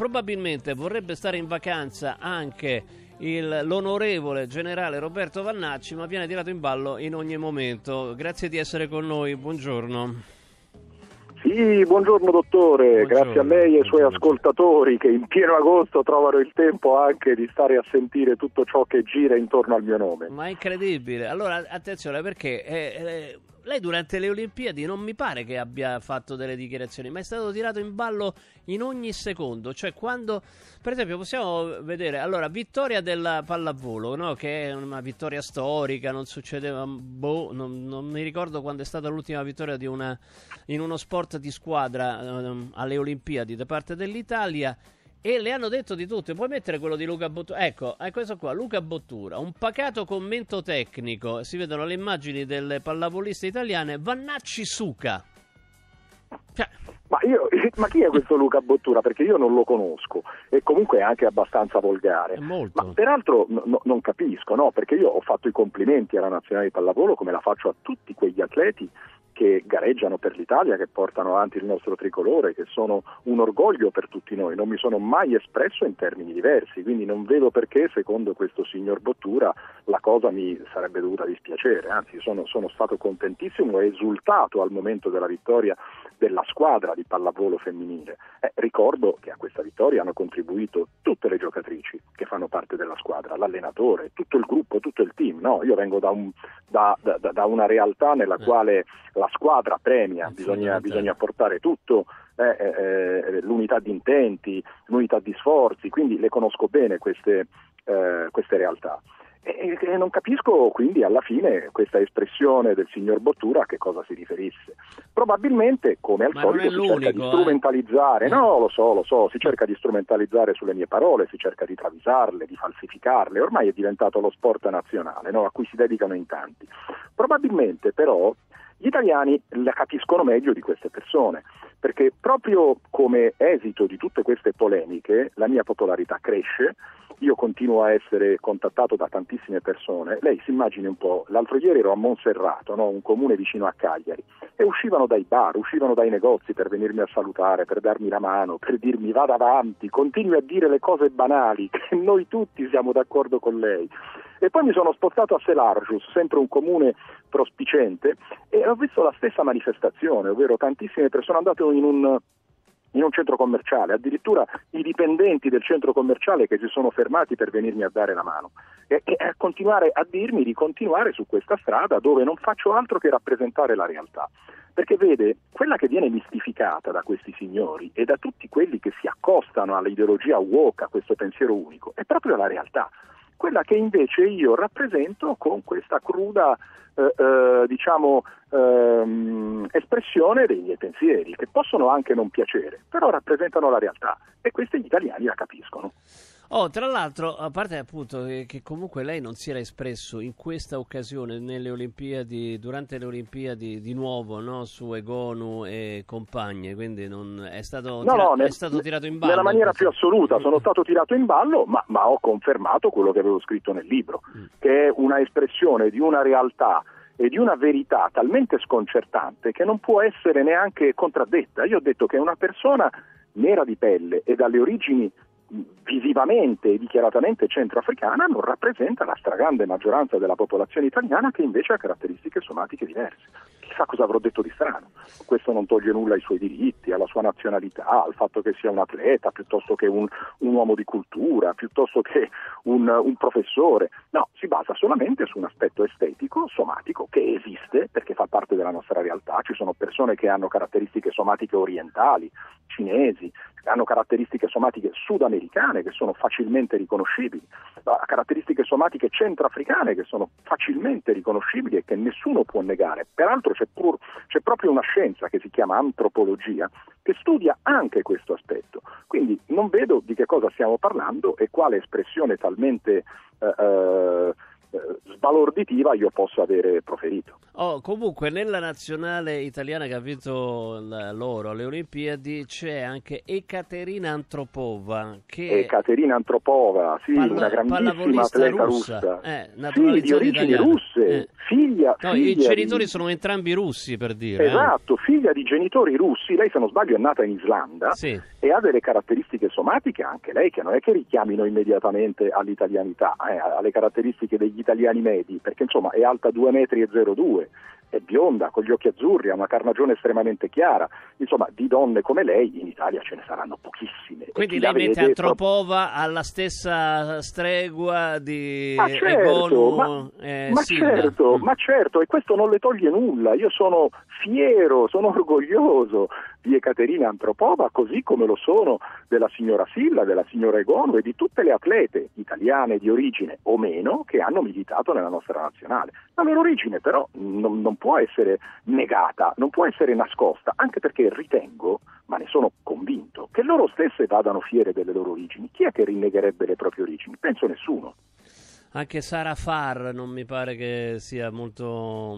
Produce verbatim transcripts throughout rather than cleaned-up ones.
probabilmente vorrebbe stare in vacanza anche il, l'onorevole generale Roberto Vannacci, ma viene tirato in ballo in ogni momento. Grazie di essere con noi, buongiorno. Sì, buongiorno dottore, buongiorno, grazie a lei e ai suoi ascoltatori che in pieno agosto trovano il tempo anche di stare a sentire tutto ciò che gira intorno al mio nome. Ma è incredibile. Allora, attenzione, perché eh, eh, lei durante le Olimpiadi non mi pare che abbia fatto delle dichiarazioni, ma è stato tirato in ballo in ogni secondo. Cioè, quando, per esempio, possiamo vedere, allora, vittoria della pallavolo, no? Che è una vittoria storica, non succedeva, boh, non, non mi ricordo quando è stata l'ultima vittoria di una, in uno sport di squadra um, alle Olimpiadi da parte dell'Italia. E le hanno detto di tutto. Puoi mettere quello di Luca Bottura? Ecco, è questo qua, Luca Bottura. Un pacato commento tecnico. Si vedono le immagini delle pallavoliste italiane. Vannacci suca. Cioè. Ma, io, ma chi è questo Luca Bottura? Perché io non lo conosco e comunque è anche abbastanza volgare. È molto. Ma peraltro no, no, non capisco, no? Perché io ho fatto i complimenti alla nazionale di pallavolo come la faccio a tutti quegli atleti che gareggiano per l'Italia, che portano avanti il nostro tricolore, che sono un orgoglio per tutti noi. Non mi sono mai espresso in termini diversi, quindi non vedo perché, secondo questo signor Bottura, la cosa mi sarebbe dovuta dispiacere. Anzi, sono, sono stato contentissimo e esultato al momento della vittoria della squadra di pallavolo femminile. Eh, ricordo che a questa vittoria hanno contribuito tutte le giocatrici che fanno parte della squadra, l'allenatore, tutto il gruppo, tutto il team. No, io vengo da, un, da, da, da una realtà nella quale la squadra premia, bisogna, bisogna portare tutto, eh, eh, l'unità di intenti, l'unità di sforzi, quindi le conosco bene queste, eh, queste realtà. E, e non capisco quindi alla fine questa espressione del signor Bottura a che cosa si riferisse. Probabilmente, come al Ma solito, si cerca di strumentalizzare, eh. no, lo so, lo so, si cerca di strumentalizzare sulle mie parole, si cerca di travisarle, di falsificarle, ormai è diventato lo sport nazionale, no, a cui si dedicano in tanti. Probabilmente però gli italiani la capiscono meglio di queste persone, perché proprio come esito di tutte queste polemiche la mia popolarità cresce, io continuo a essere contattato da tantissime persone. Lei si immagini un po', l'altro ieri ero a Monserrato, no? Un comune vicino a Cagliari, e uscivano dai bar, uscivano dai negozi per venirmi a salutare, per darmi la mano, per dirmi vada avanti, continui a dire le cose banali, che noi tutti siamo d'accordo con lei. E poi mi sono spostato a Selargius, sempre un comune prospicente, e ho visto la stessa manifestazione, ovvero tantissime persone andate in un in un centro commerciale, addirittura i dipendenti del centro commerciale che si sono fermati per venirmi a dare la mano e, e a continuare a dirmi di continuare su questa strada dove non faccio altro che rappresentare la realtà. Perché vede, quella che viene mistificata da questi signori e da tutti quelli che si accostano all'ideologia woke, a questo pensiero unico, è proprio la realtà. Quella che invece io rappresento con questa cruda eh, eh, diciamo ehm, espressione dei miei pensieri, che possono anche non piacere, però rappresentano la realtà e questi gli italiani la capiscono. Oh, tra l'altro, a parte appunto che, che comunque lei non si era espresso in questa occasione nelle Olimpiadi, durante le Olimpiadi di nuovo, no, su Egonu e compagne, quindi non è stato, no, tira- no, è nel, stato tirato in ballo. Nella maniera più assoluta, sono stato tirato in ballo, ma, ma ho confermato quello che avevo scritto nel libro, mm. che è una espressione di una realtà e di una verità talmente sconcertante che non può essere neanche contraddetta. Io ho detto che una persona nera di pelle e dalle origini visivamente e dichiaratamente centroafricana non rappresenta la stragrande maggioranza della popolazione italiana, che invece ha caratteristiche somatiche diverse. Chissà cosa avrò detto di strano. Questo non toglie nulla ai suoi diritti, alla sua nazionalità, al fatto che sia un atleta piuttosto che un, un uomo di cultura, piuttosto che un, un professore. No, si basa solamente su un aspetto estetico, somatico, che esiste perché fa parte della nostra realtà. Ci sono persone che hanno caratteristiche somatiche orientali, cinesi, hanno caratteristiche somatiche sudamericane che sono facilmente riconoscibili, caratteristiche somatiche centroafricane che sono facilmente riconoscibili e che nessuno può negare. Peraltro c'è, pur, c'è proprio una scienza che si chiama antropologia che studia anche questo aspetto. Quindi non vedo di che cosa stiamo parlando e quale espressione talmente eh, eh, eh, sbalorditiva io possa avere proferito. Oh, comunque nella nazionale italiana che ha vinto l- l'oro alle Olimpiadi c'è anche Ekaterina Antropova, che Ekaterina Antropova, sì, Palla- una grandissima pallavolista atleta russa, russa, eh, sì, di naturalizzata origini italiana. russe, Eh. figlia, No, figlia i genitori di... sono entrambi russi, per dire. Esatto, figlia di genitori russi, lei se non sbaglio è nata in Islanda Eh. Sì. e ha delle caratteristiche somatiche anche lei, che non è che richiamino immediatamente all'italianità, eh, alle caratteristiche degli italiani medi, perché insomma è alta due metri e zero due, è bionda, con gli occhi azzurri, ha una carnagione estremamente chiara, insomma di donne come lei in Italia ce ne saranno pochissime. Quindi E chi lei la mette vede Antropova alla stessa stregua di Ma certo, Egonu ma, eh, ma Silla. certo, Mm. ma certo, e questo non le toglie nulla. Io sono fiero, sono orgoglioso di Ekaterina Antropova, così come lo sono della signora Silla, della signora Egonu e di tutte le atlete italiane di origine o meno che hanno militato nella nostra nazionale. La loro origine però non, non può essere negata, non può essere nascosta, anche perché ritengo, ma ne sono convinto, che loro stesse vadano fiere delle loro origini. Chi è che rinnegherebbe le proprie origini? Penso nessuno. Anche Sara Farr non mi pare che sia molto,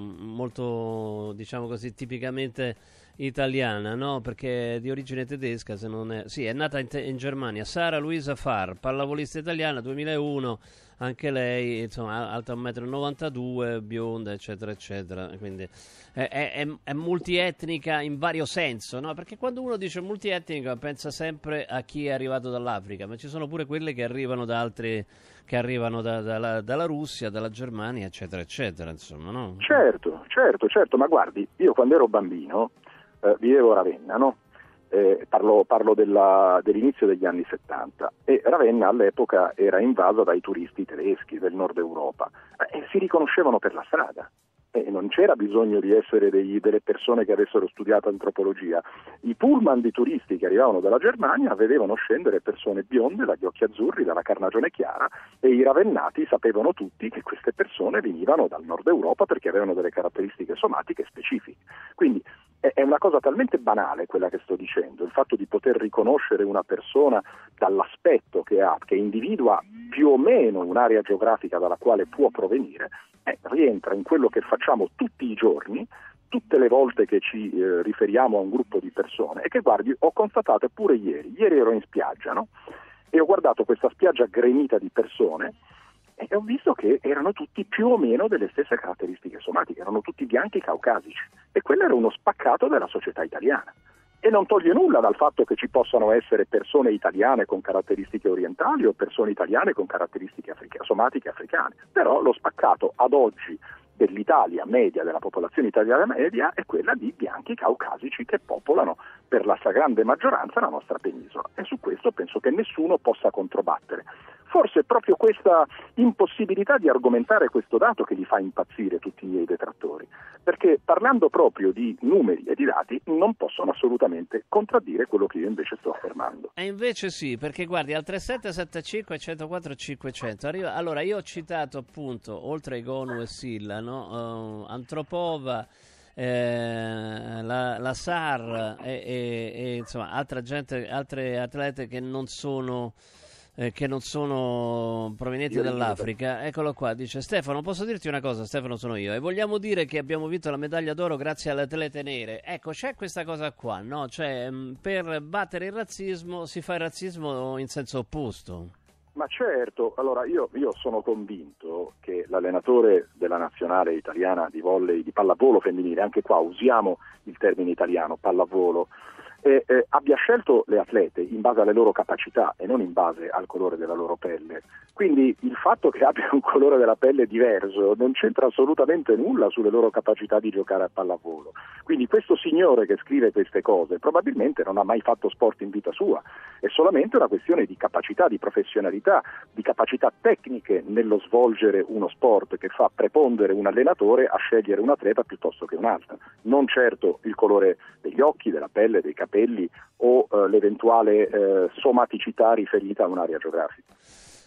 molto, diciamo così, tipicamente italiana, no? Perché è di origine tedesca, se non è... Sì, è nata in, te- in Germania. Sara Luisa Farr, pallavolista italiana, duemilauno, anche lei, insomma, alta un metro e novantadue, bionda, eccetera, eccetera. Quindi è, è, è, è multietnica in vario senso, no? Perché quando uno dice multietnica pensa sempre a chi è arrivato dall'Africa, ma ci sono pure quelle che arrivano da altri... che arrivano da, dalla, dalla Russia, dalla Germania, eccetera, eccetera, insomma, no? Certo, certo, certo, ma guardi, io quando ero bambino eh, vivevo a Ravenna, no? Eh, parlo parlo della, dell'inizio degli anni settanta e Ravenna all'epoca era invasa dai turisti tedeschi del nord Europa eh, e si riconoscevano per la strada. E non c'era bisogno di essere dei, delle persone che avessero studiato antropologia. I pullman di turisti che arrivavano dalla Germania vedevano scendere persone bionde, dagli occhi azzurri, dalla carnagione chiara, e i ravennati sapevano tutti che queste persone venivano dal nord Europa perché avevano delle caratteristiche somatiche specifiche. Quindi è, è una cosa talmente banale quella che sto dicendo, il fatto di poter riconoscere una persona dall'aspetto che ha, che individua più o meno un'area geografica dalla quale può provenire, Eh, rientra in quello che facciamo tutti i giorni, tutte le volte che ci eh, riferiamo a un gruppo di persone e che, guardi, ho constatato pure ieri, ieri ero in spiaggia, no? E ho guardato questa spiaggia gremita di persone e ho visto che erano tutti più o meno delle stesse caratteristiche somatiche, erano tutti bianchi caucasici e quello era uno spaccato della società italiana. E non toglie nulla dal fatto che ci possano essere persone italiane con caratteristiche orientali o persone italiane con caratteristiche africa- somatiche africane. Però lo spaccato ad oggi dell'Italia media, della popolazione italiana media, è quella di bianchi caucasici che popolano per la stragrande maggioranza la nostra penisola. E su questo penso che nessuno possa controbattere. Forse è proprio questa impossibilità di argomentare questo dato che li fa impazzire tutti i miei detrattori, perché parlando proprio di numeri e di dati non possono assolutamente contraddire quello che io invece sto affermando. E invece sì, perché guardi, al tre sette sette cinque uno zero quattro cinquecento arriva... Allora, io ho citato appunto, oltre a Egonu e Silla, no? uh, Antropova, eh, la, la Sar e, e, e insomma altra gente, altre atlete che non sono... Eh, che non sono provenienti dall'Africa. Eccolo qua, dice Stefano, posso dirti una cosa? Stefano sono io, e vogliamo dire che abbiamo vinto la medaglia d'oro grazie alle atlete nere. Ecco, c'è questa cosa qua, no? Cioè, mh, per battere il razzismo si fa il razzismo in senso opposto. Ma certo, allora io, io sono convinto che l'allenatore della nazionale italiana di volley, di pallavolo femminile, anche qua usiamo il termine italiano, pallavolo, Eh, eh, abbia scelto le atlete in base alle loro capacità e non in base al colore della loro pelle. Quindi il fatto che abbia un colore della pelle diverso non c'entra assolutamente nulla sulle loro capacità di giocare a pallavolo. Quindi questo signore che scrive queste cose probabilmente non ha mai fatto sport in vita sua, è solamente una questione di capacità, di professionalità, di capacità tecniche nello svolgere uno sport che fa prepondere un allenatore a scegliere un atleta piuttosto che un'altra, non certo il colore degli occhi, della pelle, dei capelli o eh, l'eventuale eh, somaticità riferita a un'area geografica.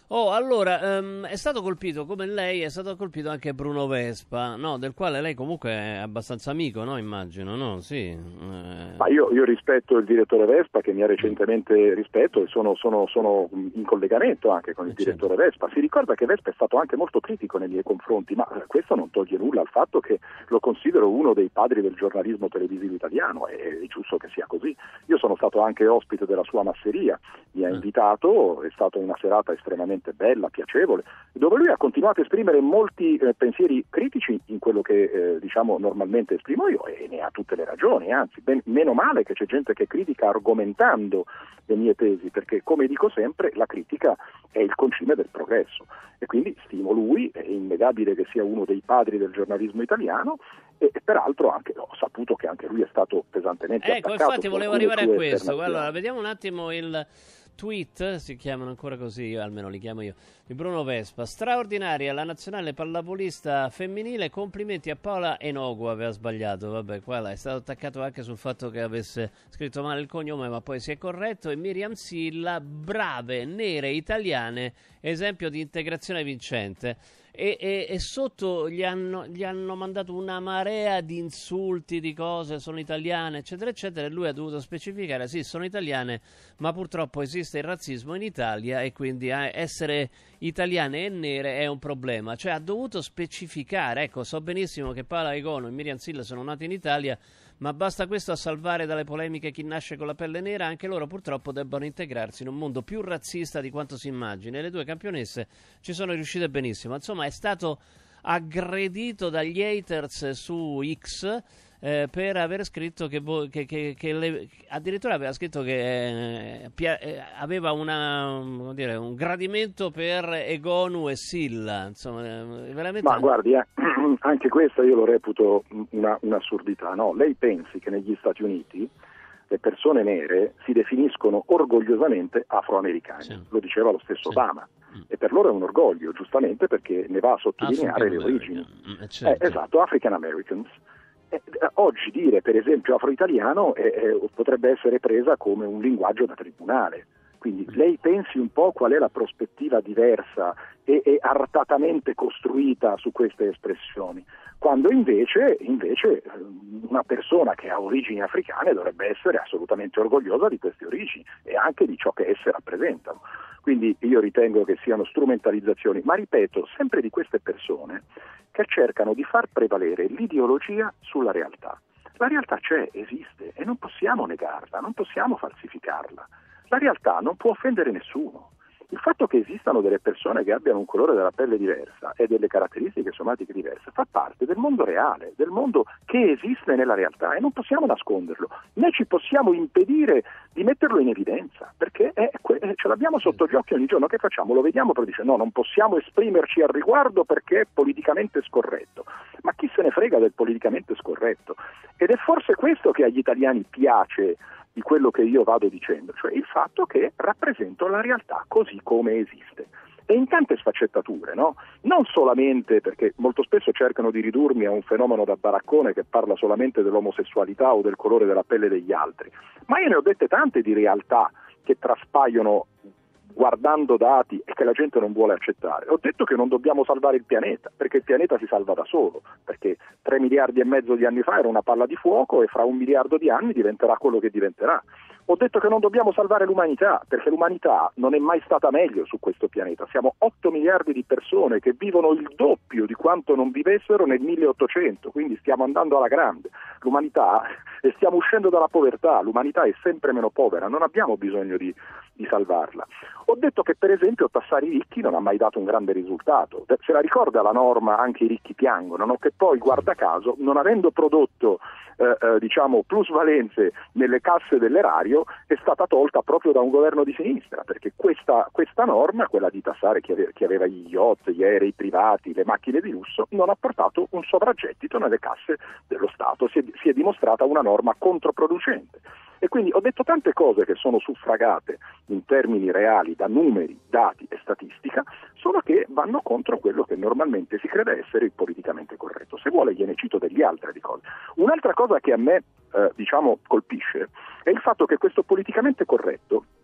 Oh, allora, um, è stato colpito, come lei, è stato colpito anche Bruno Vespa, no? Del quale lei comunque è abbastanza amico, no? Immagino, no? Sì. Eh... Ma io, io rispetto il direttore Vespa, che mi ha recentemente rispetto, e sono, sono, sono in collegamento anche con il direttore Vespa. Si ricorda che Vespa è stato anche molto critico nei miei confronti, ma questo non toglie nulla al fatto che lo considero uno dei padri del giornalismo televisivo italiano, è, è giusto che sia così. Io sono stato anche ospite della sua masseria, mi ha invitato, è stata una serata estremamente bella, piacevole, dove lui ha continuato a esprimere molti eh, pensieri critici in quello che eh, diciamo normalmente esprimo io, e ne ha tutte le ragioni, anzi ben, meno male che c'è gente che critica argomentando le mie tesi, perché come dico sempre la critica è il concime del progresso, e quindi stimo lui, è innegabile che sia uno dei padri del giornalismo italiano, e, e peraltro anche ho saputo che anche lui è stato pesantemente ecco, attaccato. Infatti volevo arrivare a questo. Allora, vediamo un attimo il tweet, si chiamano ancora così, io almeno li chiamo io, di Bruno Vespa. Straordinaria la nazionale pallavolista femminile, complimenti a Paola Enogu. Aveva sbagliato, vabbè, qua è stato attaccato anche sul fatto che avesse scritto male il cognome, ma poi si è corretto. E Miriam Silla, brave, nere, italiane, esempio di integrazione vincente. E, e, e sotto gli hanno, gli hanno mandato una marea di insulti, di cose, sono italiane, eccetera, eccetera, e lui ha dovuto specificare, sì, sono italiane, ma purtroppo esiste il razzismo in Italia e quindi eh, essere italiane e nere è un problema. Cioè ha dovuto specificare, ecco, so benissimo che Paola Egonu e Miriam Silla sono nate in Italia, ma basta questo a salvare dalle polemiche chi nasce con la pelle nera. Anche loro purtroppo debbono integrarsi in un mondo più razzista di quanto si immagini. Le due campionesse ci sono riuscite benissimo. Insomma, è stato aggredito dagli haters su X eh, per aver scritto che, vo- che, che, che le- addirittura aveva scritto che eh, pia- eh, aveva una, come dire, un gradimento per Egonu e Silla. Insomma, eh, veramente. Ma guardi, eh, anche questa io lo reputo una, un'assurdità, no? Lei pensi che negli Stati Uniti le persone nere si definiscono orgogliosamente afroamericane, sì. Lo diceva lo stesso sì. Obama, mm. e per loro è un orgoglio, giustamente, perché ne va a sottolineare le origini. Mm, certo. eh, esatto, African Americans. Eh, oggi dire per esempio afroitaliano eh, eh, potrebbe essere presa come un linguaggio da tribunale. Quindi lei pensi un po' qual è la prospettiva diversa e, e artatamente costruita su queste espressioni, quando invece, invece una persona che ha origini africane dovrebbe essere assolutamente orgogliosa di queste origini e anche di ciò che esse rappresentano. Quindi io ritengo che siano strumentalizzazioni, ma ripeto, sempre di queste persone che cercano di far prevalere l'ideologia sulla realtà. La realtà c'è, esiste, e non possiamo negarla, non possiamo falsificarla. La realtà non può offendere nessuno. Il fatto che esistano delle persone che abbiano un colore della pelle diversa e delle caratteristiche somatiche diverse fa parte del mondo reale, del mondo che esiste nella realtà, e non possiamo nasconderlo, né ci possiamo impedire di metterlo in evidenza, perché è, è, ce l'abbiamo sotto gli occhi ogni giorno. Che facciamo? Lo vediamo, però dice no, non possiamo esprimerci al riguardo perché è politicamente scorretto. Ma chi se ne frega del politicamente scorretto? Ed è forse questo che agli italiani piace di quello che io vado dicendo, cioè il fatto che rappresento la realtà così come esiste, e in tante sfaccettature, no? Non solamente perché molto spesso cercano di ridurmi a un fenomeno da baraccone che parla solamente dell'omosessualità o del colore della pelle degli altri, ma io ne ho dette tante di realtà che traspaiono guardando dati e che la gente non vuole accettare. Ho detto che non dobbiamo salvare il pianeta, perché il pianeta si salva da solo, perché tre miliardi e mezzo di anni fa era una palla di fuoco e fra un miliardo di anni diventerà quello che diventerà. Ho detto che non dobbiamo salvare l'umanità, perché l'umanità non è mai stata meglio su questo pianeta. Siamo otto miliardi di persone che vivono il doppio di quanto non vivessero nel milleottocento, quindi stiamo andando alla grande. L'umanità, e stiamo uscendo dalla povertà, l'umanità è sempre meno povera, non abbiamo bisogno di, di salvarla. Ho detto che per esempio tassare i ricchi non ha mai dato un grande risultato. Se la ricorda la norma anche i ricchi piangono, no? Che poi, guarda caso, non avendo prodotto eh, eh, diciamo plusvalenze nelle casse dell'erario, è stata tolta proprio da un governo di sinistra, perché questa, questa norma, quella di tassare chi aveva, chi aveva gli yacht, gli aerei privati, le macchine di lusso, non ha portato un sovraggettito nelle casse dello Stato, si è, si è dimostrata una norma controproducente. E quindi ho detto tante cose che sono suffragate in termini reali da numeri, dati e statistica, solo che vanno contro quello che normalmente si crede essere il politicamente corretto. Se vuole gliene cito degli altri di cose. Un'altra cosa che a me eh, diciamo colpisce è il fatto che questo politicamente corretto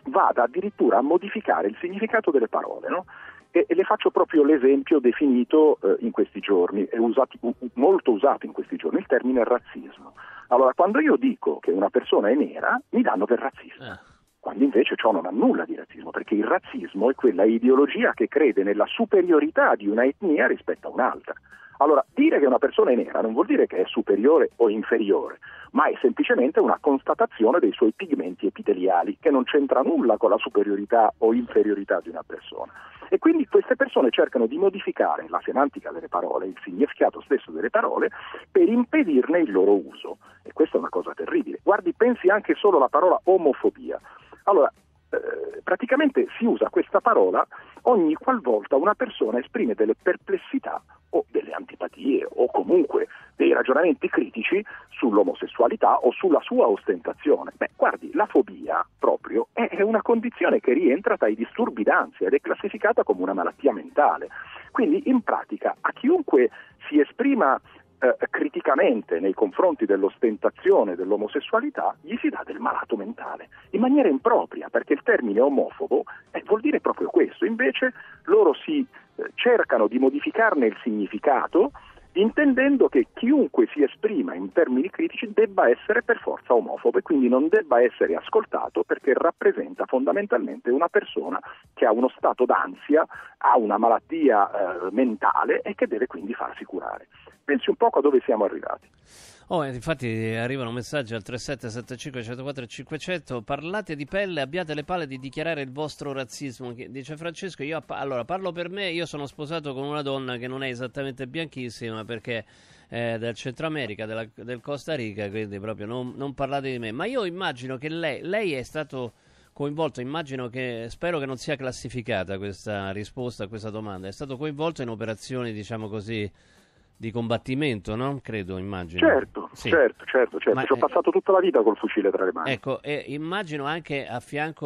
vada addirittura a modificare il significato delle parole, no? E, e le faccio proprio l'esempio definito eh, in questi giorni, è usati, u, molto usato in questi giorni, il termine razzismo. Allora, quando io dico che una persona è nera, mi danno per razzista. Eh. Quando invece ciò non ha nulla di razzismo, perché il razzismo è quella ideologia che crede nella superiorità di una etnia rispetto a un'altra. Allora, dire che una persona è nera non vuol dire che è superiore o inferiore, ma è semplicemente una constatazione dei suoi pigmenti epiteliali, che non c'entra nulla con la superiorità o inferiorità di una persona. E quindi queste persone cercano di modificare la semantica delle parole, il significato stesso delle parole, per impedirne il loro uso. E questa è una cosa terribile. Guardi, pensi anche solo alla parola omofobia. Allora, eh, praticamente si usa questa parola ogni qualvolta una persona esprime delle perplessità o delle antipatie o comunque dei ragionamenti critici sull'omosessualità o sulla sua ostentazione. Beh, guardi, la fobia proprio è, è una condizione che rientra tra i disturbi d'ansia ed è classificata come una malattia mentale. Quindi, in pratica, a chiunque si esprima Eh, criticamente nei confronti dell'ostentazione dell'omosessualità gli si dà del malato mentale in maniera impropria, perché il termine omofobo eh, vuol dire proprio questo. Invece loro si eh, cercano di modificarne il significato, intendendo che chiunque si esprima in termini critici debba essere per forza omofobo e quindi non debba essere ascoltato, perché rappresenta fondamentalmente una persona che ha uno stato d'ansia, ha una malattia eh, mentale e che deve quindi farsi curare. Pensi un poco a dove siamo arrivati. Oh, infatti arrivano messaggi al tre sette sette cinque uno zero quattro cinquecento. Parlate di pelle, abbiate le palle di dichiarare il vostro razzismo. Dice Francesco, io allora parlo per me, io sono sposato con una donna che non è esattamente bianchissima perché è del Centro America, della, del Costa Rica, quindi proprio non, non parlate di me. Ma io immagino che lei, lei è stato coinvolto, immagino che, spero che non sia classificata questa risposta a questa domanda, è stato coinvolto in operazioni, diciamo così, di combattimento, no? Credo, immagino. Certo, sì. certo, certo, certo. Ma, ci ho passato tutta la vita col fucile tra le mani. Ecco, e immagino anche a fianco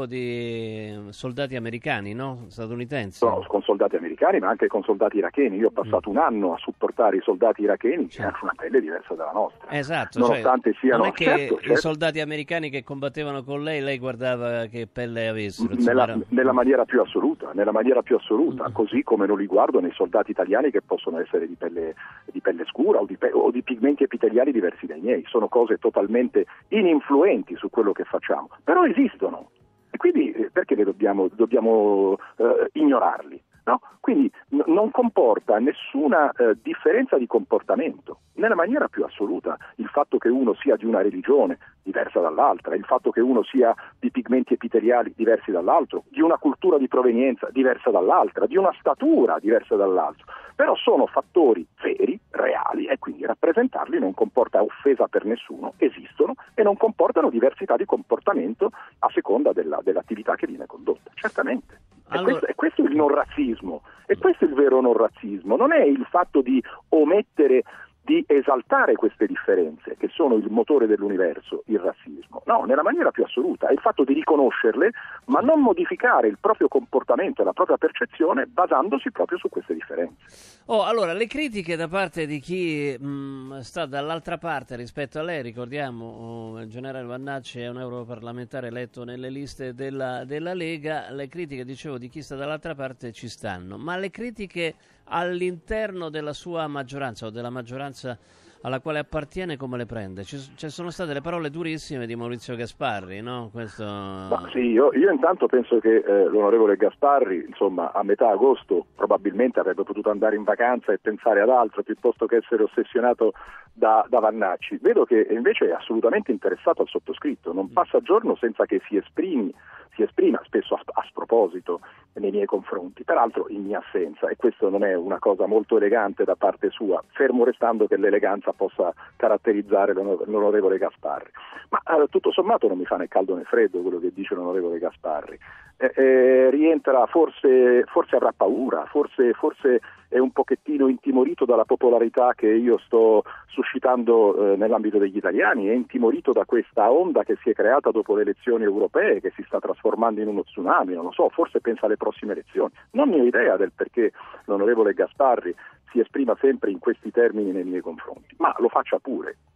di soldati americani, no? Statunitensi. No, con soldati americani, ma anche con soldati iracheni. Io ho passato mm. un anno a supportare i soldati iracheni, certo. che hanno una pelle diversa dalla nostra. Esatto, nonostante cioè, siano... non è che certo, i certo. soldati americani che combattevano con lei, lei guardava che pelle avessero. Nella, era... nella maniera più assoluta, nella maniera più assoluta, mm. così come non li guardo nei soldati italiani che possono essere di pelle, di pelle scura o di, o di pigmenti epiteliali diversi dai miei. Sono cose totalmente ininfluenti su quello che facciamo, però esistono e quindi eh, perché le dobbiamo, dobbiamo eh, ignorarli? No? Quindi n- non comporta nessuna eh, differenza di comportamento, nella maniera più assoluta. Il fatto che uno sia di una religione diversa dall'altra, il fatto che uno sia di pigmenti epiteliali diversi dall'altro, di una cultura di provenienza diversa dall'altra, di una statura diversa dall'altro, però sono fattori veri, reali, e quindi rappresentarli non comporta offesa per nessuno, esistono e non comportano diversità di comportamento a seconda della, dell'attività che viene condotta, certamente. E, allora... questo, e questo è il non razzismo, e questo è il vero non razzismo, non è il fatto di omettere di esaltare queste differenze che sono il motore dell'universo, il razzismo. No, nella maniera più assoluta è il fatto di riconoscerle, ma non modificare il proprio comportamento e la propria percezione basandosi proprio su queste differenze. Oh, allora, le critiche da parte di chi mh, sta dall'altra parte rispetto a lei, ricordiamo, oh, il generale Vannacci è un europarlamentare eletto nelle liste della, della Lega, le critiche, dicevo, di chi sta dall'altra parte ci stanno, ma le critiche all'interno della sua maggioranza o della maggioranza alla quale appartiene, come le prende? Ci, ci sono state le parole durissime di Maurizio Gasparri, no? Questo... Ma sì, io, io intanto penso che eh, l'onorevole Gasparri, insomma, a metà agosto probabilmente avrebbe potuto andare in vacanza e pensare ad altro piuttosto che essere ossessionato da, da Vannacci. Vedo che invece è assolutamente interessato al sottoscritto, non passa giorno senza che si esprimi si esprima spesso a, a sproposito nei miei confronti, peraltro in mia assenza, e questo non è una cosa molto elegante da parte sua, fermo restando che l'eleganza possa caratterizzare l'onore, l'onorevole Gasparri. Ma eh, tutto sommato non mi fa né caldo né freddo quello che dice l'onorevole Gasparri. Eh, eh, rientra, forse, forse avrà paura, forse, forse è un pochettino intimorito dalla popolarità che io sto suscitando eh, nell'ambito degli italiani, è intimorito da questa onda che si è creata dopo le elezioni europee, che si sta trasformando in uno tsunami, non lo so, forse pensa alle prossime elezioni. Non ne ho idea del perché l'onorevole Gasparri si esprima sempre in questi termini nei miei confronti, ma lo faccia pure.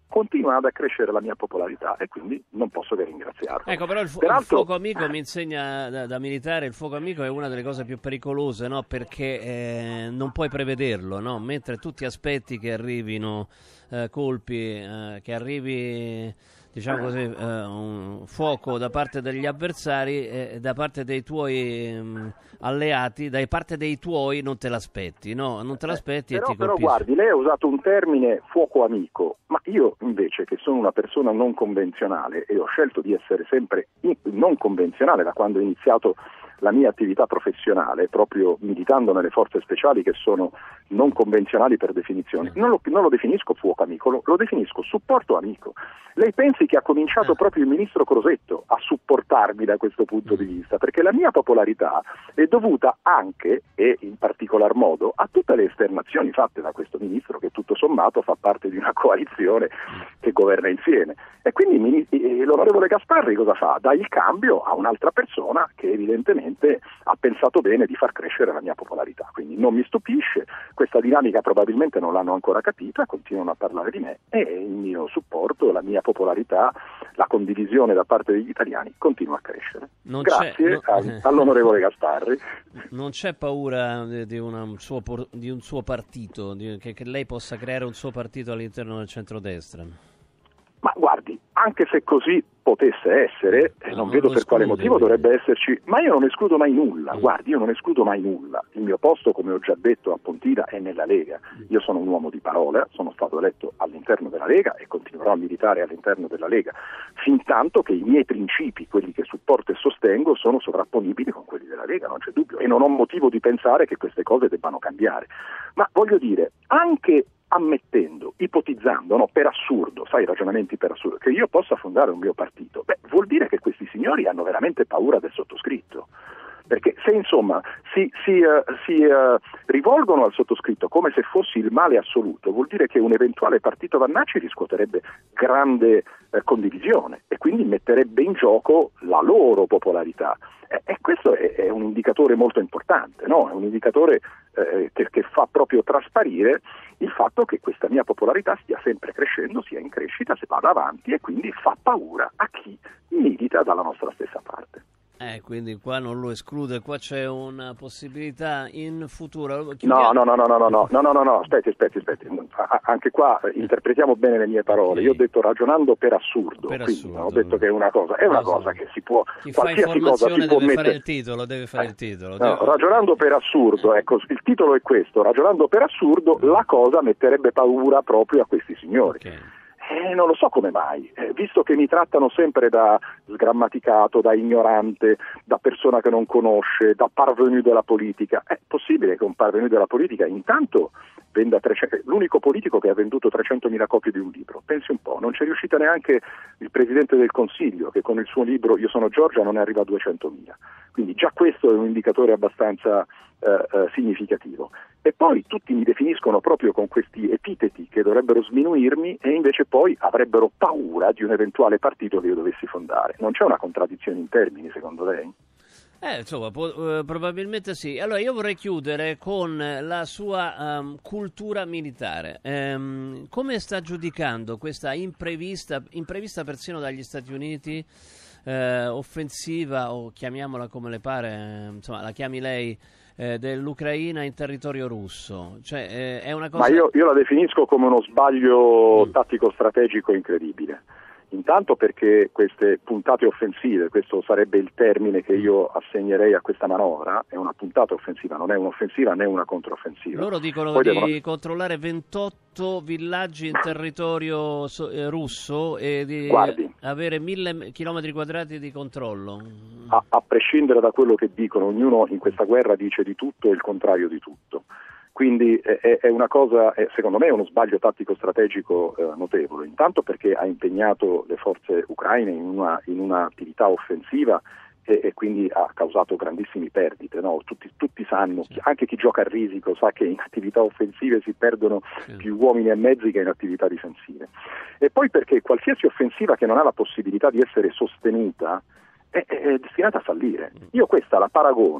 continua ad accrescere la mia popolarità e quindi non posso che ringraziarlo. Ecco, però il, fu- Peraltro, il fuoco amico mi insegna da, da militare, il fuoco amico è una delle cose più pericolose, no? Perché eh, non puoi prevederlo, no? Mentre tu ti aspetti che arrivino eh, colpi, eh, che arrivi, diciamo così, eh, un fuoco da parte degli avversari, e eh, da parte dei tuoi mh, alleati, da parte dei tuoi non te l'aspetti, no? Non te l'aspetti eh, e però, ti però colpisci. guardi, lei ha usato un termine fuoco amico, ma io invece, che sono una persona non convenzionale e ho scelto di essere sempre in, non convenzionale da quando ho iniziato la mia attività professionale, proprio militando nelle forze speciali che sono non convenzionali per definizione, non lo, non lo definisco fuoco amico, lo, lo definisco supporto amico. Lei pensi che ha cominciato proprio il ministro Crosetto a supportarmi da questo punto di vista, perché la mia popolarità è dovuta anche, e in particolar modo, a tutte le esternazioni fatte da questo ministro che tutto sommato fa parte di una coalizione che governa insieme. E quindi l'onorevole Gasparri cosa fa? Dà il cambio a un'altra persona che evidentemente ha pensato bene di far crescere la mia popolarità, quindi non mi stupisce, questa dinamica probabilmente non l'hanno ancora capita, continuano a parlare di me e il mio supporto, la mia popolarità, la condivisione da parte degli italiani continua a crescere. Non Grazie c'è, no, a, all'onorevole Gasparri. Non c'è paura di, di, una, un, suo, di un suo partito, di, che, che lei possa creare un suo partito all'interno del centrodestra? Ma guardi, anche se così potesse essere, no, non, non vedo per quale motivo dovrebbe esserci, ma io non escludo mai nulla, mm. guardi, io non escludo mai nulla. Il mio posto, come ho già detto a Pontida, è nella Lega. Io sono un uomo di parola, sono stato eletto all'interno della Lega e continuerò a militare all'interno della Lega, fin tanto che i miei principi, quelli che supporto e sostengo, sono sovrapponibili con quelli della Lega, non c'è dubbio, e non ho motivo di pensare che queste cose debbano cambiare. Ma voglio dire, anche ammettendo, ipotizzando, no, per assurdo, sai, ragionamenti per assurdo, che io possa fondare un mio partito, beh, vuol dire che questi signori hanno veramente paura del sottoscritto. Perché se insomma si, si, uh, si uh, rivolgono al sottoscritto come se fossi il male assoluto, vuol dire che un eventuale partito Vannacci riscuoterebbe grande uh, condivisione e quindi metterebbe in gioco la loro popolarità. E, e questo è, è un indicatore molto importante, no? È un indicatore eh, che, che fa proprio trasparire il fatto che questa mia popolarità stia sempre crescendo, sia in crescita, se vada avanti, e quindi fa paura a chi milita dalla nostra stessa parte. Eh, quindi qua non lo esclude, qua c'è una possibilità in futuro. No, no, no, no, no, no, no, no, no, no, no, aspetti, aspetti, aspetti. Anche qua interpretiamo bene le mie parole. Okay. Io ho detto ragionando per assurdo, per quindi assurdo. Ho detto che è una cosa, è una esatto. cosa che si può, chi qualsiasi fa cosa si può deve mettere. Fare il titolo, deve fare il titolo. No, deve... Ragionando per assurdo, ecco, il titolo è questo, ragionando per assurdo, la cosa metterebbe paura proprio a questi signori. Okay. Eh, non lo so come mai, eh, visto che mi trattano sempre da sgrammaticato, da ignorante, da persona che non conosce, da parvenu della politica. È possibile che un parvenu della politica intanto venda trecento, l'unico politico che ha venduto trecentomila copie di un libro, pensi un po', non c'è riuscita neanche il Presidente del Consiglio che con il suo libro Io sono Giorgia non ne arriva a duecentomila, quindi già questo è un indicatore abbastanza eh, eh, significativo. E poi tutti mi definiscono proprio con questi epiteti che dovrebbero sminuirmi e invece poi avrebbero paura di un eventuale partito che io dovessi fondare. Non c'è una contraddizione in termini, secondo lei? Eh, insomma, po- eh, probabilmente sì. Allora, io vorrei chiudere con la sua um, cultura militare. Ehm, come sta giudicando questa imprevista, imprevista persino dagli Stati Uniti, eh, offensiva, o chiamiamola come le pare, eh, insomma, la chiami lei, eh, dell'Ucraina in territorio russo? Cioè, eh, è una cosa... Ma io, io la definisco come uno sbaglio mm. tattico-strategico incredibile. Intanto perché queste puntate offensive, questo sarebbe il termine che io assegnerei a questa manovra, è una puntata offensiva, non è un'offensiva né una controffensiva. Loro dicono Poi di devono... controllare ventotto villaggi in territorio so- eh, russo e di Guardi, avere mille chilometri quadrati di controllo. A, a prescindere da quello che dicono, ognuno in questa guerra dice di tutto e il contrario di tutto. Quindi è, è una cosa, è, secondo me è uno sbaglio tattico-strategico eh, notevole, intanto perché ha impegnato le forze ucraine in una in un'attività offensiva e, e quindi ha causato grandissime perdite, no? Tutti, tutti sanno, sì. Anche chi gioca a risico sa che in attività offensive si perdono sì. più uomini e mezzi che in attività difensive. E poi perché qualsiasi offensiva che non ha la possibilità di essere sostenuta è, è destinata a fallire. Io questa la paragono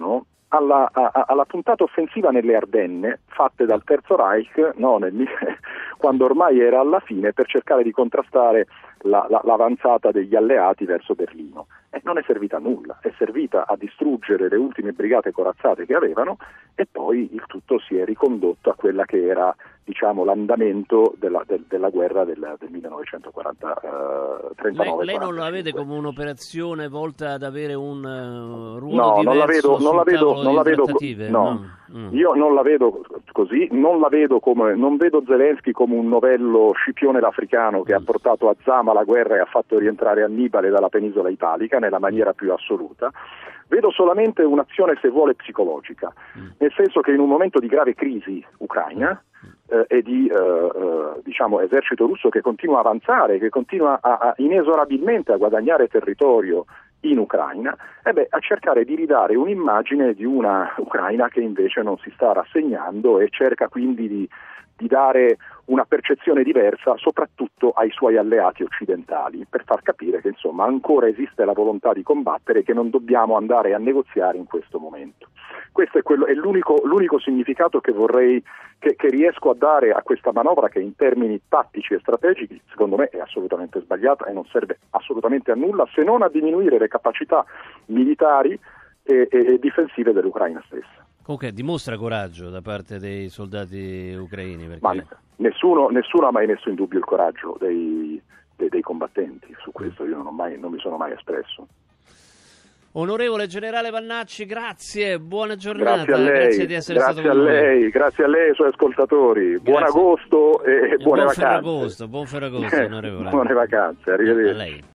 alla, a, alla puntata offensiva nelle Ardenne fatte dal Terzo Reich, no, nel, quando ormai era alla fine, per cercare di contrastare la, la, l'avanzata degli alleati verso Berlino. E non è servita a nulla, è servita a distruggere le ultime brigate corazzate che avevano, e poi il tutto si è ricondotto a quella che era, diciamo, l'andamento della, del, della guerra del, del millenovecentotrentanove. Lei, lei non la vede come un'operazione volta ad avere un uh, ruolo no, diverso non la vedo, non la vedo, non la vedo, no. Mm. Io non la vedo così, non la vedo come, non vedo Zelensky come un novello Scipione l'Africano che mm. ha portato a Zama la guerra e ha fatto rientrare Annibale dalla penisola italica nella maniera più assoluta. Vedo solamente un'azione, se vuole, psicologica, mm. nel senso che in un momento di grave crisi ucraina eh, e di eh, eh, diciamo esercito russo che continua a avanzare, che continua a, a inesorabilmente a guadagnare territorio in Ucraina, e beh, a cercare di ridare un'immagine di una Ucraina che invece non si sta rassegnando e cerca quindi di, di dare una percezione diversa soprattutto ai suoi alleati occidentali, per far capire che insomma ancora esiste la volontà di combattere e che non dobbiamo andare a negoziare in questo momento. Questo è, quello, è l'unico, l'unico significato che vorrei che, che riesco a dare a questa manovra, che in termini tattici e strategici secondo me è assolutamente sbagliata e non serve assolutamente a nulla, se non a diminuire le capacità militari e, e, e difensive dell'Ucraina stessa. Comunque dimostra coraggio da parte dei soldati ucraini, perché... Ma nessuno, nessuno ha mai messo in dubbio il coraggio dei, dei, dei combattenti, su questo io non, ho mai, non mi sono mai espresso. Onorevole Generale Vannacci, grazie, buona giornata, grazie a lei, grazie di essere grazie stato con a lei, noi. Grazie a lei e ai suoi ascoltatori, grazie. Buon agosto e, e buone buon vacanze. Ferragosto, buon Ferragosto, onorevole. Buone vacanze, arrivederci. A lei.